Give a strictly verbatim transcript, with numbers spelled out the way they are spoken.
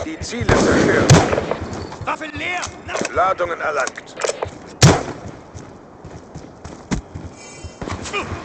Die Ziele zerstört. Waffen leer! Na Ladungen erlangt. Ugh.